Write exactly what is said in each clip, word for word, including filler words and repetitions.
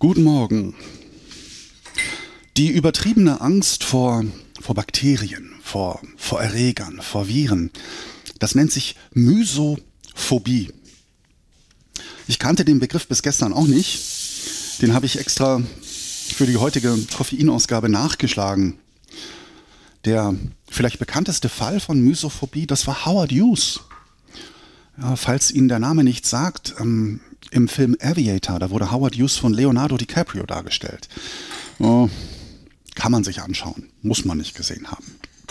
Guten Morgen. Die übertriebene Angst vor, vor Bakterien, vor, vor Erregern, vor Viren, das nennt sich Mysophobie. Ich kannte den Begriff bis gestern auch nicht. Den habe ich extra für die heutige Koffeinausgabe nachgeschlagen. Der vielleicht bekannteste Fall von Mysophobie, das war Howard Hughes. Ja, falls Ihnen der Name nichts sagt, ähm, im Film Aviator, da wurde Howard Hughes von Leonardo DiCaprio dargestellt. Oh, kann man sich anschauen, muss man nicht gesehen haben.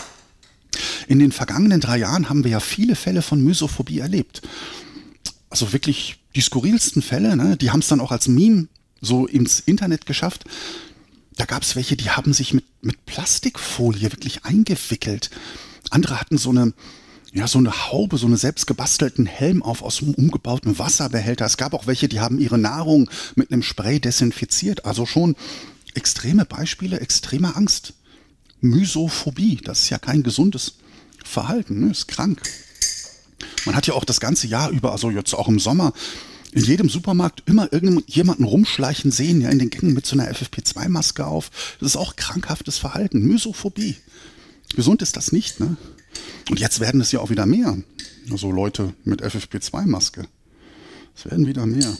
In den vergangenen drei Jahren haben wir ja viele Fälle von Mysophobie erlebt. Also wirklich die skurrilsten Fälle, ne? Die haben es dann auch als Meme so ins Internet geschafft. Da gab es welche, die haben sich mit, mit Plastikfolie wirklich eingewickelt. Andere hatten so eine, ja, so eine Haube, so einen selbstgebastelten Helm auf aus einem umgebauten Wasserbehälter. Es gab auch welche, die haben ihre Nahrung mit einem Spray desinfiziert. Also schon extreme Beispiele extremer Angst. Mysophobie, das ist ja kein gesundes Verhalten, ne? Ist krank. Man hat ja auch das ganze Jahr über, also jetzt auch im Sommer, in jedem Supermarkt immer irgendjemanden rumschleichen sehen, ja, in den Gängen mit so einer F F P zwei Maske auf. Das ist auch krankhaftes Verhalten, Mysophobie. Gesund ist das nicht, ne? Und jetzt werden es ja auch wieder mehr. Also Leute mit F F P zwei Maske. Es werden wieder mehr.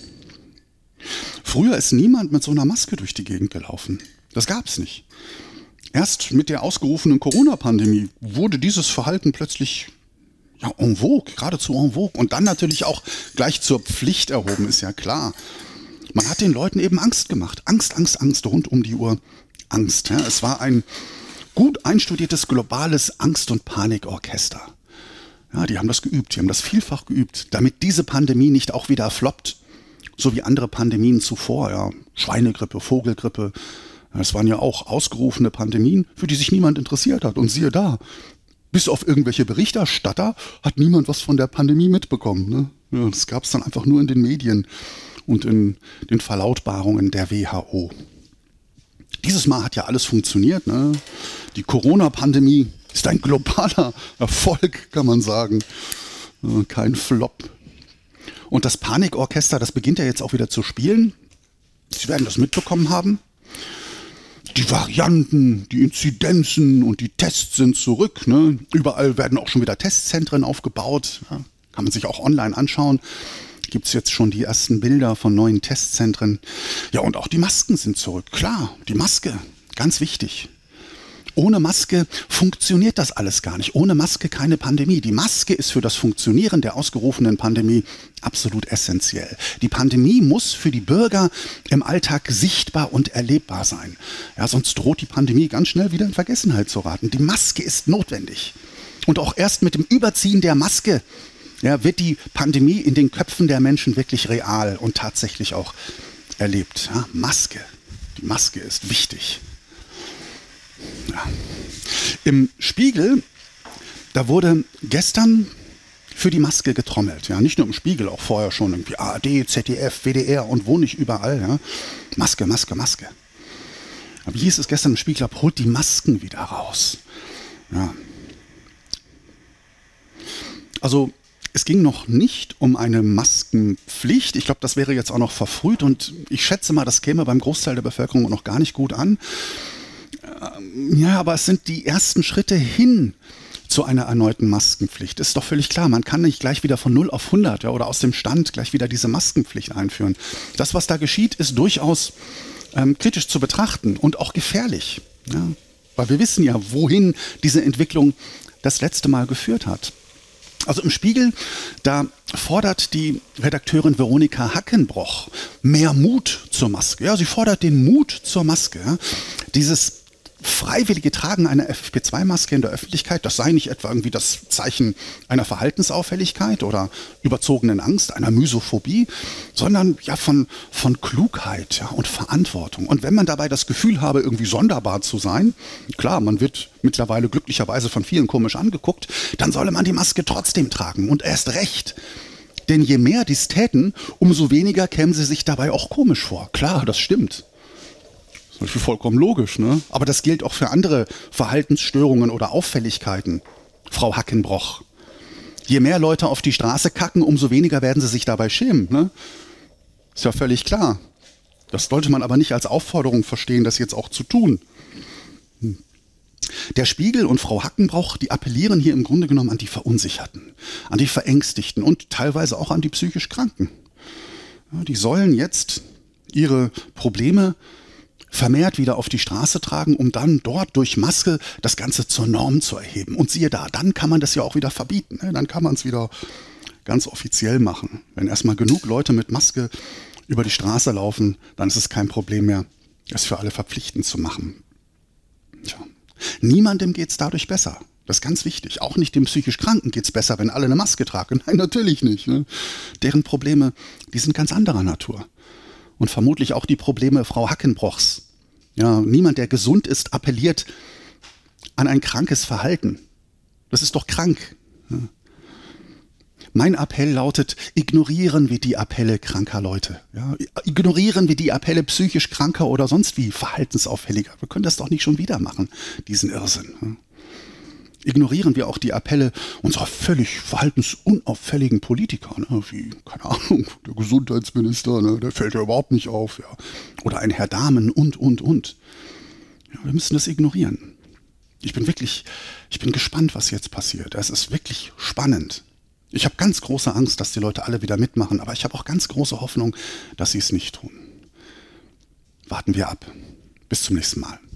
Früher ist niemand mit so einer Maske durch die Gegend gelaufen. Das gab es nicht. Erst mit der ausgerufenen Corona-Pandemie wurde dieses Verhalten plötzlich ja, en vogue, geradezu en vogue. Und dann natürlich auch gleich zur Pflicht erhoben, ist ja klar. Man hat den Leuten eben Angst gemacht. Angst, Angst, Angst, rund um die Uhr Angst. Ja, es war ein gut einstudiertes globales Angst- und Panikorchester. Ja, die haben das geübt, die haben das vielfach geübt, damit diese Pandemie nicht auch wieder floppt, so wie andere Pandemien zuvor. Ja, Schweinegrippe, Vogelgrippe, das waren ja auch ausgerufene Pandemien, für die sich niemand interessiert hat. Und siehe da, bis auf irgendwelche Berichterstatter hat niemand was von der Pandemie mitbekommen. Ne? Ja, das gab es dann einfach nur in den Medien und in den Verlautbarungen der W H O. Dieses Mal hat ja alles funktioniert. Ne? Die Corona-Pandemie ist ein globaler Erfolg, kann man sagen. Kein Flop. Und das Panikorchester, das beginnt ja jetzt auch wieder zu spielen. Sie werden das mitbekommen haben. Die Varianten, die Inzidenzen und die Tests sind zurück. Ne? Überall werden auch schon wieder Testzentren aufgebaut. Ja? Kann man sich auch online anschauen. Gibt es jetzt schon die ersten Bilder von neuen Testzentren. Ja, und auch die Masken sind zurück. Klar, die Maske, ganz wichtig. Ohne Maske funktioniert das alles gar nicht. Ohne Maske keine Pandemie. Die Maske ist für das Funktionieren der ausgerufenen Pandemie absolut essentiell. Die Pandemie muss für die Bürger im Alltag sichtbar und erlebbar sein. Ja, sonst droht die Pandemie ganz schnell wieder in Vergessenheit zu raten. Die Maske ist notwendig. Und auch erst mit dem Überziehen der Maske, ja, wird die Pandemie in den Köpfen der Menschen wirklich real und tatsächlich auch erlebt. Ja, Maske. Die Maske ist wichtig. Ja. Im Spiegel, da wurde gestern für die Maske getrommelt. Ja, nicht nur im Spiegel, auch vorher schon irgendwie A R D, Z D F, W D R und wo nicht überall. Ja. Maske, Maske, Maske. Aber wie hieß es gestern im Spiegel, holt die Masken wieder raus. Ja. Also es ging noch nicht um eine Maskenpflicht. Ich glaube, das wäre jetzt auch noch verfrüht und ich schätze mal, das käme beim Großteil der Bevölkerung noch gar nicht gut an. Ja, aber es sind die ersten Schritte hin zu einer erneuten Maskenpflicht. Ist doch völlig klar, man kann nicht gleich wieder von null auf hundert, ja, oder aus dem Stand gleich wieder diese Maskenpflicht einführen. Das, was da geschieht, ist durchaus ähm, kritisch zu betrachten und auch gefährlich. Ja, weil wir wissen ja, wohin diese Entwicklung das letzte Mal geführt hat. Also im Spiegel, da fordert die Redakteurin Veronika Hackenbroch mehr Mut zur Maske. Ja, sie fordert den Mut zur Maske. Ja. Dieses freiwillige Tragen einer F F P zwei Maske in der Öffentlichkeit, das sei nicht etwa irgendwie das Zeichen einer Verhaltensauffälligkeit oder überzogenen Angst, einer Mysophobie, sondern ja von, von Klugheit, ja, und Verantwortung. Und wenn man dabei das Gefühl habe, irgendwie sonderbar zu sein, klar, man wird mittlerweile glücklicherweise von vielen komisch angeguckt, dann solle man die Maske trotzdem tragen und erst recht. Denn je mehr dies täten, umso weniger kämen sie sich dabei auch komisch vor. Klar, das stimmt. Das ist vollkommen logisch, ne? Aber das gilt auch für andere Verhaltensstörungen oder Auffälligkeiten, Frau Hackenbroch. Je mehr Leute auf die Straße kacken, umso weniger werden sie sich dabei schämen, ne? Ist ja völlig klar. Das sollte man aber nicht als Aufforderung verstehen, das jetzt auch zu tun. Hm. Der Spiegel und Frau Hackenbroch, die appellieren hier im Grunde genommen an die Verunsicherten, an die Verängstigten und teilweise auch an die psychisch Kranken. Ja, die sollen jetzt ihre Probleme vermehrt wieder auf die Straße tragen, um dann dort durch Maske das Ganze zur Norm zu erheben. Und siehe da, dann kann man das ja auch wieder verbieten. Ne? Dann kann man es wieder ganz offiziell machen. Wenn erstmal genug Leute mit Maske über die Straße laufen, dann ist es kein Problem mehr, das für alle verpflichtend zu machen. Tja. Niemandem geht es dadurch besser. Das ist ganz wichtig. Auch nicht dem psychisch Kranken geht es besser, wenn alle eine Maske tragen. Nein, natürlich nicht. Ne? Deren Probleme, die sind ganz anderer Natur. Und vermutlich auch die Probleme Frau Hackenbrochs. Ja, niemand, der gesund ist, appelliert an ein krankes Verhalten. Das ist doch krank. Ja. Mein Appell lautet, ignorieren wir die Appelle kranker Leute. Ja, ignorieren wir die Appelle psychisch kranker oder sonst wie verhaltensauffälliger. Wir können das doch nicht schon wieder machen, diesen Irrsinn. Ja. Ignorieren wir auch die Appelle unserer völlig verhaltensunauffälligen Politiker, ne, wie, keine Ahnung, der Gesundheitsminister, ne, der fällt ja überhaupt nicht auf. Ja. Oder ein Herr Dahmen und, und, und. Ja, wir müssen das ignorieren. Ich bin wirklich, ich bin gespannt, was jetzt passiert. Es ist wirklich spannend. Ich habe ganz große Angst, dass die Leute alle wieder mitmachen, aber ich habe auch ganz große Hoffnung, dass sie es nicht tun. Warten wir ab. Bis zum nächsten Mal.